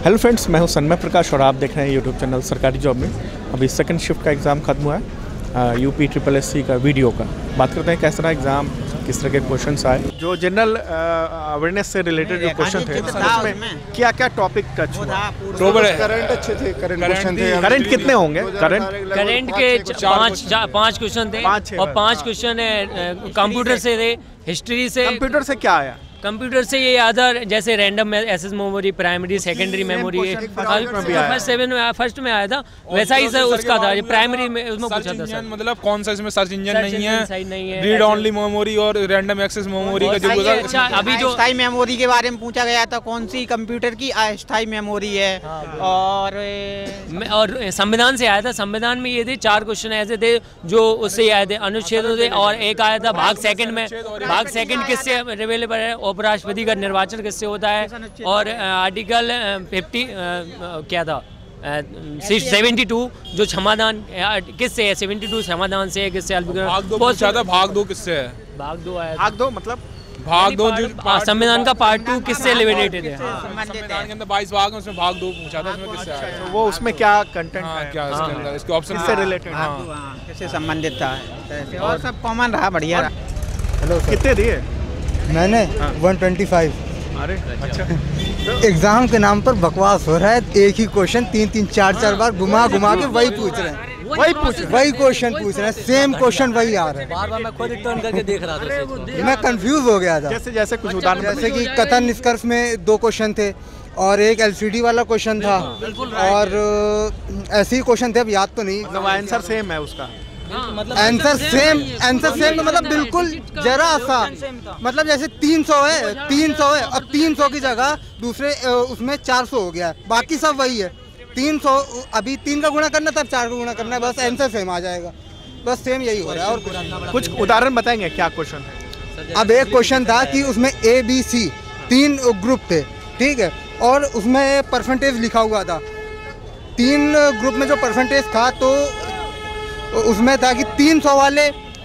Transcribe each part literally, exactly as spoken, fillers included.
Hello friends, मैं हूं सन्मय प्रकाश और आप देख रहे हैं यूट्यूब चैनल सरकारी जॉब में। अभी सेकंड शिफ्ट का एग्ज़ाम खत्म हुआ है, यूपी ट्रिपल एस सी का वीडियो का। बात करते हैं कैसा रहा एग्ज़ाम, किस तरह के क्वेश्चंस आए। जो जनरल अवेयरनेस से रिलेटेड जो क्वेश्चन थे उसमें क्या क्या टॉपिक टच हुआ? करंट अच्छे थे, करंट क्वेश्चन थे। करंट कितने होंगे? करंट करंट के पाँच पाँच क्वेश्चन थे और पाँच क्वेश्चन कंप्यूटर से थे, हिस्ट्री से। कंप्यूटर से क्या आया? कंप्यूटर से ये अदर जैसे random access memory, primary, secondary memory, first seven में फर्स्ट में आया था वैसा ही सर उसका था। प्राइमरी में उसमें पूछा था सर, मतलब कौन सा इसमें सर्च इंजन नहीं है, रीड ओनली मेमोरी और रैंडम एक्सेस मेमोरी का जो अच्छा, अभी जो अस्थायी मेमोरी के बारे में पूछा गया था, कौन सी कंप्यूटर की अस्थायी मेमोरी है। और और संविधान से आया था। संविधान में ये थे चार क्वेश्चन ऐसे थे जो उससे आए थे, अनुच्छेदों से। और एक आया था भाग सेकंड में, भाग सेकंड किससे अवेलेबल है, उपराष्ट्रपति का निर्वाचन किससे होता है। और आर्टिकल फिफ्टी क्या था सेवेंटी टू जो क्षमादान किससे है, सेवेंटी टू क्षमादान से है, किससे? भाग दो पूछा था, भाग दो किससे है? भाग दो आया, भाग दो मतलब भाग दो जो संविधान का पार्ट टू किससे रिलेटेड है? संविधान के अंदर बाईस भाग है, उसमें भाग दो पूछा था, उसमें किससे आया? वो उसमें क्या कंटेंट है, क्या इसके अंदर इसके ऑप्शन किससे रिलेटेड, किससे संबंधित था, और सब कॉमन रहा, बढ़िया। हेलो, कितने दिए? मैंने वन ट्वेंटी फाइव। अरे अच्छा। एग्जाम के नाम पर बकवास हो रहा है, एक ही क्वेश्चन तीन तीन चार चार बार घुमा घुमा के वही पूछ रहे हैं, वही पूछ वही क्वेश्चन पूछ रहे हैं, सेम क्वेश्चन वही आ रहा है। बार बार मैं खुद टर्न करके देख रहा था, मैं कंफ्यूज हो गया था। जैसे जैसे कुछ उदाहरण, जैसे कि कथन निष्कर्ष में दो क्वेश्चन थे और एक एलसीडी वाला क्वेश्चन था, और ऐसे ही क्वेश्चन थे, अब याद तो नहीं। आंसर सेम है उसका, आंसर सेम, आंसर सेम तो मतलब बिल्कुल जरा सा, मतलब जैसे तीन सौ है, तीन सौ है, अब तीन सौ की जगह दूसरे उसमें चार सौ हो गया है, बाकी सब वही है। तीन सौ अभी तीन का गुणा करना, तब चार का गुणा करना है, बस आंसर सेम आ जाएगा, बस सेम यही हो रहा है। और कुछ उदाहरण बताएंगे क्या क्वेश्चन है? अब एक क्वेश्चन था कि उसमें ए बी सी तीन ग्रुप थे, ठीक है, और उसमें परसेंटेज लिखा हुआ था। तीन ग्रुप में जो परसेंटेज था तो उसमें था कि तीन सौ वाले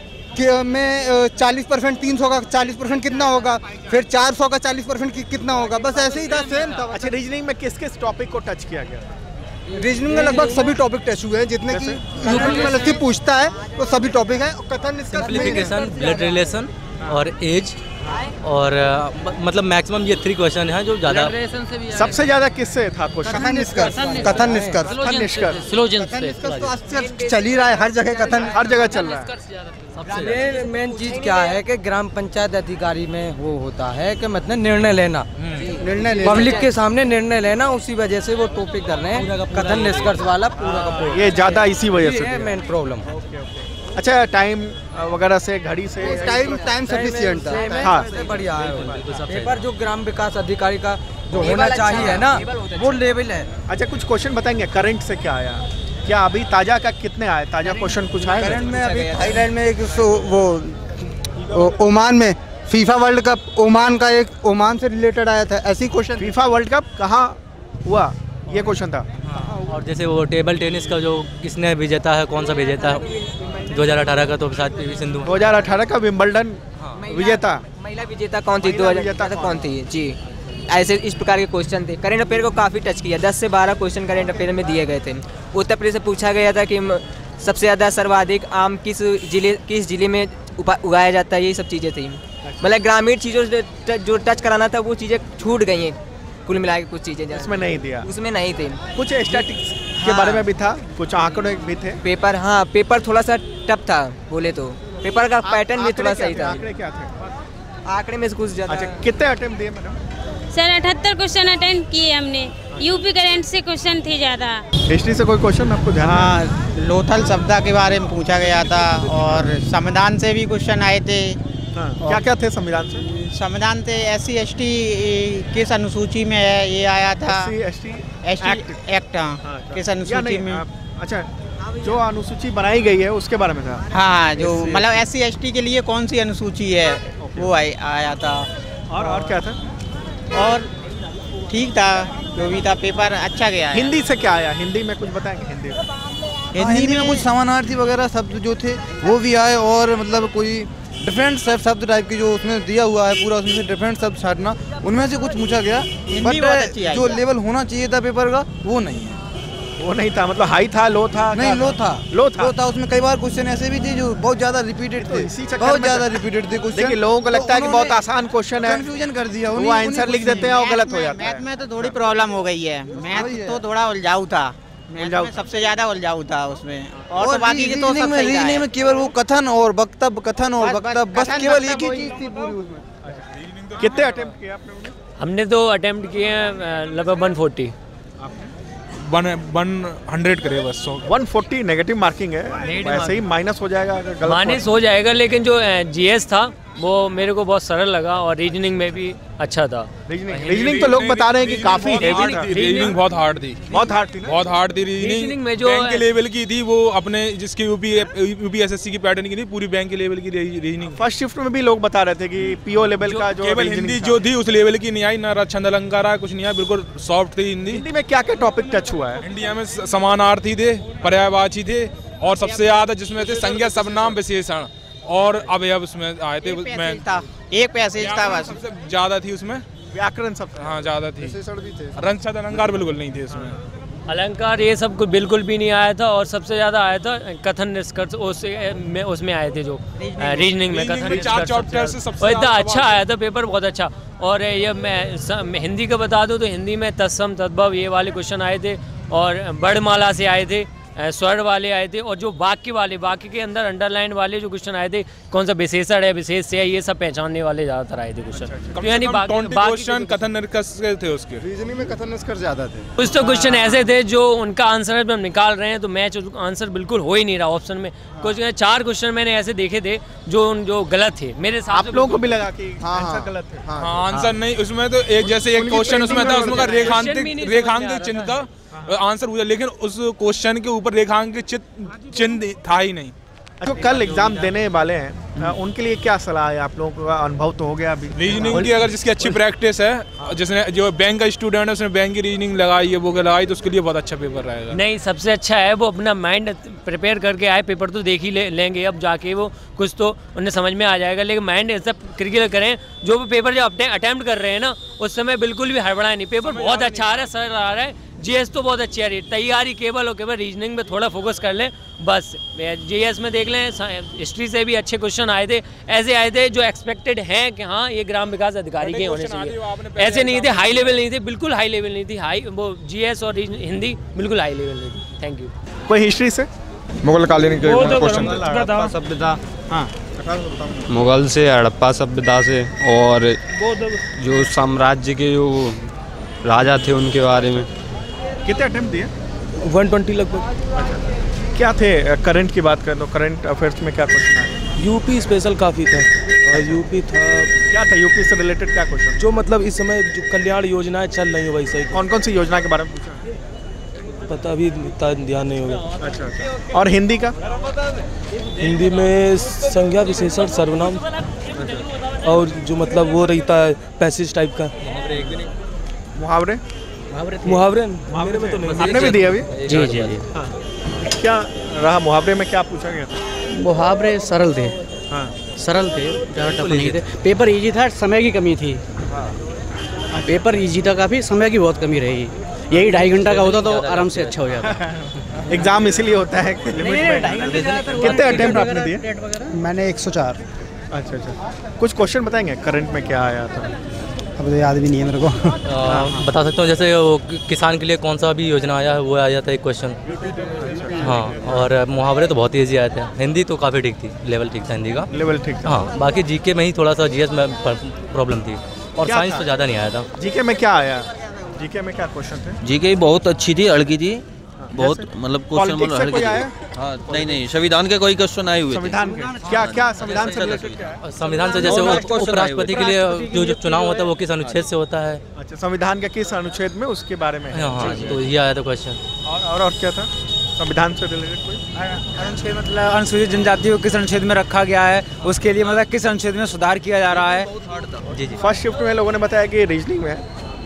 में चालीस परसेंट, तीन सौ का चालीस परसेंट कितना होगा, फिर चार सौ का चालीस परसेंट कितना होगा, बस ऐसे ही था, सेम था। अच्छा, रीजनिंग में किस किस टॉपिक को टच किया गया? रीजनिंग में लगभग सभी टॉपिक टच हुए हैं, जितने की यूपी में पूछता है वो तो सभी टॉपिक है। कथन सिंप्लीफिकेशन, ब्लड रिलेशन और एज, और मतलब मैक्सिमम ये थ्री क्वेश्चन हैं जो ज्यादा। सबसे ज्यादा किससे था क्वेश्चन? कथन निष्कर्ष, कथन निष्कर्ष, कथन निष्कर्ष चल ही रहा है, हर जगह कथन, हर जगह चल रहा है। सबसे मेन चीज क्या है कि ग्राम पंचायत अधिकारी में वो होता है कि मतलब निर्णय लेना, निर्णय पब्लिक के सामने निर्णय लेना, उसी वजह से वो टॉपिक कर रहे हैं कथन निष्कर्ष वाला पूरा का पूरा। ये ज्यादा इसी वजह से मेन प्रॉब्लम। अच्छा, टाइम वगैरह से, घड़ी से, टाइम टाइम सफिशिएंट था। हाँ, बढ़िया है। पेपर जो ग्राम विकास अधिकारी का जो होना चाहिए ना, वो लेवल है। अच्छा, कुछ क्वेश्चन बताएंगे करंट से क्या आया? क्या अभी ताजा का कितने आए, ताजा क्वेश्चन कुछ आए? करंट में अभी थाईलैंड में एक वो ओमान में फीफा वर्ल्ड कप, ओमान का एक ओमान से रिलेटेड आया था, ऐसी क्वेश्चन। फीफा वर्ल्ड कप कहाँ हुआ, ये क्वेश्चन था। और जैसे वो टेबल टेनिस का जो किसने विजेता है, कौन सा विजेता है दो हज़ार अठारह का, तो शायद पीवी सिंधु। दो हज़ार अठारह का विंबलडन विजेता, महिला विजेता कौन थी? दो हज़ार कौन थी जी? ऐसे इस प्रकार के क्वेश्चन थे। करंट अफेयर को काफ़ी टच किया, दस से बारह क्वेश्चन करंट अफेयर में दिए गए थे। उत्तर प्रदेश से पूछा गया था कि सबसे ज़्यादा सर्वाधिक आम किस जिले किस जिले में उगाया जाता है, ये सब चीज़ें थी। मतलब ग्रामीण चीज़ों से जो टच कराना था वो चीज़ें छूट गई हैं, कुल मिला के कुछ चीज़ें उसमें नहीं दिया, उसमें नहीं थे। कुछ स्टैटिस्टिक्स के बारे में भी था, कुछ आंकड़े भी थे। पेपर, हाँ पेपर थोड़ा सा टफ था बोले तो, पेपर का पैटर्न भी थोड़ा सही था। आंकड़े क्या थे? आंकड़े में से कुछ ज़्यादा। अच्छा, कितने अटेम्प्ट दिए मैडम? सर अठहत्तर क्वेश्चन अटेंड किए हमने, यूपी करंट से क्वेश्चन थे ज़्यादा। हिस्ट्री से कोई क्वेश्चन आपको ध्यान? हाँ, लोथल सभ्यता के बारे में पूछा गया था, और संविधान से भी क्वेश्चन आए थे। हाँ, क्या क्या थे संविधान से? संविधान से एस सी एस टी किस अनुसूची में है ये आया था, एस टी एक्ट किस अनुसूची में। अच्छा, जो अनुसूची बनाई गई है उसके बारे में था। हाँ, जो मतलब एस सी एस टी के लिए कौन सी अनुसूची है वो आया था। और और क्या था? और ठीक था, जो भी था, पेपर अच्छा गया है। हिंदी से क्या आया? हिंदी में कुछ बताएंगे? हिंदी हिंदी में कुछ समानार्थी वगैरह शब्द जो थे वो भी आए, और मतलब कोई डिफरेंट शब्द टाइप की जो उसमें दिया हुआ है पूरा, उसमें से डिफरेंट शब्द छाटना, उनमें से कुछ पूछा गया, बट जो लेवल होना चाहिए था पेपर का वो नहीं है। वो नहीं था, मतलब हाई था, लो था? नहीं, लो था। लो था, लो था। उसमें कई बार क्वेश्चन ऐसे भी थे जो बहुत ज्यादा रिपीटेड थे, बहुत ज्यादा रिपीटेड थे क्वेश्चन। देखिए, लोगों को लगता है कि बहुत आसान क्वेश्चन है, कंफ्यूजन कर दिया, वो आंसर लिख देते हैं और गलत हो जाता है। मैथ में तो थोड़ी प्रॉब्लम हो गई है, मैथ तो थोड़ा उलझाऊ था, उलझाऊ सबसे ज्यादा उलझाऊ था उसमें, और तो बाकी के तो सब सही था। रीजनिंग में केवल वो कथन और वक्तव्य, कथन और वक्तव्य, बस केवल एक ही चीज थी पूरी उसमें। कितने अटेम्प्ट किए आपने? हमने तो अटेम्प्ट किए हैं लगभग one forty one one hundred करे बस। वन फोर्टी नेगेटिव मार्किंग है, ऐसे ही माइनस हो जाएगा अगर गलत माइनस हो जाएगा, लेकिन जो जीएस था वो मेरे को बहुत सरल लगा और रीजनिंग में भी अच्छा था। रीजनिंग रीजनिंग तो लोग बता रहे हैं कि काफी हेवी था। रीजनिंग बहुत हार्ड थी, बहुत हार्ड थी, बहुत हार्ड थी रीजनिंग। रीजनिंग में जो बैंक के लेवल की थी वो, अपने जिसकी यूपी यूपी एसएससी की पैटर्न की थी, पूरी बैंक के लेवल की रीजनिंग। फर्स्ट शिफ्ट में भी लोग बता रहे थे कि पीओ लेवल का जो केवल हिंदी जो थी उस लेवल की नहीं आई, ना छंद अलंकार कुछ नहीं आया, बिल्कुल सॉफ्ट थी हिंदी। हिंदी में क्या क्या टॉपिक टच हुआ है? इंडिया में समानार्थी थे, पर्यायवाची थे, और सबसे ज्यादा जिसमें थे संज्ञा सर्वनाम विशेषण और अवयव उसमें आए थे। उसमें एक पैसेज था बस, सबसे ज्यादा थी उसमें व्याकरण सब, हाँ ज्यादा थी। रंग छंद अलंकार बिल्कुल नहीं थे उसमें, अलंकार ये सब कुछ बिल्कुल भी नहीं आया था, और सबसे ज्यादा आया था कथन निष्कर्ष, उसमें उसमें आए थे जो रीजनिंग में कथन निष्कर्ष, और इतना अच्छा आया था पेपर, बहुत अच्छा। और ये मैं हिंदी का बता दूं तो हिंदी में तत्सम तद्भव ये वाले क्वेश्चन आए थे, और वर्णमाला से आए थे, स्वर वाले आए थे, और जो वाक्य वाले, वाक्य के अंदर अंडरलाइन वाले जो क्वेश्चन आए थे, कौन सा विशेषण है, विशेष से है, ये सब पहचानने वाले ज़्यादातर आए थे क्वेश्चन। यानी क्वेश्चन कथन निष्कर्ष थे उसके, रीजनिंग में कथन निष्कर्ष ज्यादा थे। कुछ तो क्वेश्चन ऐसे थे जो उनका आंसर हम निकाल रहे हैं तो मैच आंसर बिल्कुल हो ही नहीं रहा ऑप्शन में। कुछ चार क्वेश्चन मैंने ऐसे देखे थे जो जो गलत थे मेरे साथ। आप लोगों को भी लगा कि आंसर गलत थे? हाँ, आंसर नहीं उसमें तो एक जैसे एक क्वेश्चन उसमें था, उसमें का रेखांकित रेखांकित चिन्ह था, आंसर पूछा, लेकिन उस क्वेश्चन के ऊपर रेखांकित चिन्ह था ही नहीं। जो कल एग्जाम देने वाले हैं उनके लिए क्या सलाह है? आप लोगों का अनुभव तो हो गया अभी रीजनिंग की, अगर जिसकी अच्छी प्रैक्टिस है, जिसने जो बैंक का स्टूडेंट है उसने बैंक की रीजनिंग लगाई है, वो लगाई, तो उसके लिए बहुत अच्छा पेपर रहेगा। नहीं, सबसे अच्छा है वो अपना माइंड प्रिपेयर करके आए, पेपर तो देख ही ले, लेंगे अब जाके, वो कुछ तो उन्हें समझ में आ जाएगा, लेकिन माइंड ऐसा क्रिकेट करें। जो भी पेपर जो अटेम्प्ट कर रहे हैं ना, उस समय बिल्कुल भी हड़बड़ाए नहीं, पेपर बहुत अच्छा आ रहा है, सरल आ रहा है। जीएस तो बहुत अच्छी आ रही है, तैयारी केवल और केवल रीजनिंग में थोड़ा फोकस कर लें बस। जीएस में देख लें, हिस्ट्री से भी अच्छे क्वेश्चन आए थे, ऐसे आए थे जो एक्सपेक्टेड हैं कि हाँ ये ग्राम विकास अधिकारी के होने चाहिए, ऐसे नहीं थे, हाई लेवल नहीं थे, बिल्कुल हाई लेवल नहीं थी, हाई वो जीएस और हिंदी बिल्कुल हाई लेवल नहीं थी। Thank you. कोई हिस्ट्री से? मुगल कालीन के क्वेश्चन सभ्यता, हाँ मुगल से, हड़प्पा सभ्यता से, और जो साम्राज्य के जो राजा थे उनके बारे में। कितने अटेम्प्ट दिए? वन ट्वेंटी लगभग। अच्छा, क्या थे? करंट की बात करें तो करंट अफेयर्स में क्या क्वेश्चन आए? यूपी स्पेशल काफ़ी था, और यूपी था, क्या था यूपी से रिलेटेड क्या क्वेश्चन? जो मतलब इस समय जो कल्याण योजनाएं चल रही है वैसे ही। कौन कौन सी योजना के बारे में पूछा? पता अभी ध्यान नहीं होगा। अच्छा अच्छा। और हिंदी का? हिंदी में संज्ञा विशेषण सर्वनाम, और जो मतलब वो रहता है पैसेज टाइप का। मुहावरे? मुहावरे मेरे में तो नहीं। आपने भी दिया अभी? जी जी जी। हाँ। क्या रहा मुहावरे में, क्या पूछा गया था? मुहावरे सरल थे, हाँ सरल थे, ज़्यादा टफ नहीं थे। पेपर इजी था, समय की कमी थी। हाँ। पेपर इजी था काफ़ी, समय की बहुत कमी रहेगी। यही ढाई घंटा का होता तो आराम से अच्छा हो जाता। एग्जाम इसीलिए होता है लिमिट में। कितने अटेम्प्ट आपने दिए? मैंने एक सौ चार। अच्छा अच्छा। कुछ क्वेश्चन बताएंगे करंट में क्या आया था? अब तो याद भी नहीं है मेरे को। आ, बता सकता हूँ, जैसे वो किसान के लिए कौन सा भी योजना आया है वो आया था एक क्वेश्चन। हाँ, और मुहावरे तो बहुत ही ईजी आए थे। हिंदी तो काफ़ी ठीक थी, लेवल ठीक था हिंदी का, लेवल ठीक था। हाँ, बाकी जीके में ही थोड़ा सा जीएस में प्रॉब्लम थी, और साइंस तो ज़्यादा नहीं आया था। जीके में क्या आया? जीके में क्या क्वेश्चन थे? जीके बहुत अच्छी थी, हल्की थी बहुत, मतलब क्वेश्चन मतलब हल्की थी। हाँ, नहीं नहीं संविधान के कोई क्वेश्चन आए हुए थे। संविधान के क्या क्या संविधान से रिलेटेड क्या है? संविधान से जैसे उपराष्ट्रपति के लिए जो जो चुनाव होता है वो किस अनुच्छेद से होता है? अच्छा, संविधान के किस अनुच्छेद में, उसके बारे में? हाँ, तो ये आया था क्वेश्चन। और और क्या था संविधान से रिलेटेड? कोई अनुच्छेद मतलब अनुसूचित जनजाति को किस अनुच्छेद में रखा गया है, उसके लिए मतलब किस अनुच्छेद में सुधार किया जा रहा है। जी जी। फर्स्ट शिफ्ट में लोगों ने बताया कि रीजनिंग में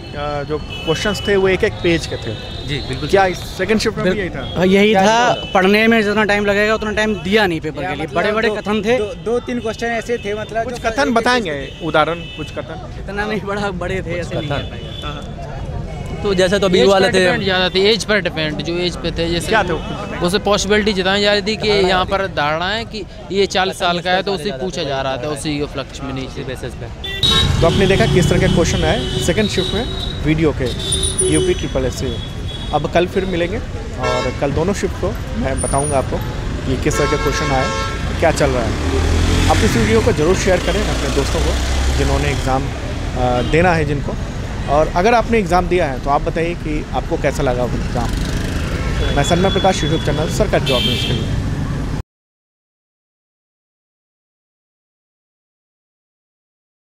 अ, जो क्वेश्चंस थे वो एक एक पेज के थे। जी बिल्कुल। क्या सेकंड शिफ्ट में भी यही था? यही था, पढ़ने में जितना टाइम लगेगा उतना टाइम दिया नहीं पेपर के लिए। बड़े बड़े कथन थे, दो तीन क्वेश्चन ऐसे थे, मतलब कुछ कथन बताएंगे, उदाहरण कुछ कथन? इतना नहीं, बड़ा बड़े थे ऐसे नहीं। तो जैसे तो अभी वाले थे ज़्यादा थे, एज पर डिपेंड, जो एज पे थे जैसे क्या थे उसे पॉसिबिलिटी जताई जा रही थी कि यहाँ पर धारणा है कि ये चालीस साल का है, तो उसे पूछा जा रहा था उसी के फ्लक्स में नीचे बेसिस पे। तो आपने देखा किस तरह के क्वेश्चन आए सेकंड शिफ्ट में वीडियो के यूपी ट्रिपल एस सी। अब कल फिर मिलेंगे और कल दोनों शिफ्ट को मैं बताऊंगा आपको कि किस तरह के क्वेश्चन आए, क्या चल रहा है। आप इस वीडियो को ज़रूर शेयर करें अपने दोस्तों को जिन्होंने एग्ज़ाम देना है जिनको, और अगर आपने एग्ज़ाम दिया है तो आप बताइए कि आपको कैसा लगा वो एग्ज़ाम। मैं सन्मय प्रकाश, यूट्यूब चैनल सरकारी जॉब न्यूज़ के लिए।